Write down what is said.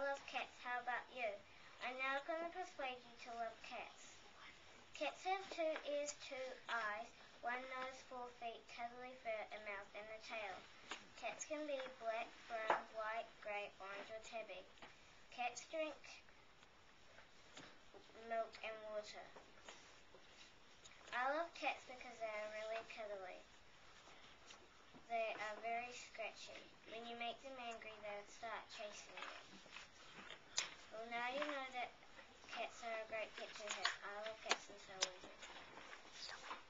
love cats. How about you? I'm now going to persuade you to love cats. Cats have 2 ears, 2 eyes, 1 nose, 4 feet, cuddly fur, a mouth, and a tail. Cats can be black, brown, white, grey, orange, or tabby. Cats drink milk and water. I love cats because they are really cuddly. They are very scratchy. When you make them angry, they'll start chasing you. Well, now you know that cats are a great pet to have. I love cats and so will you.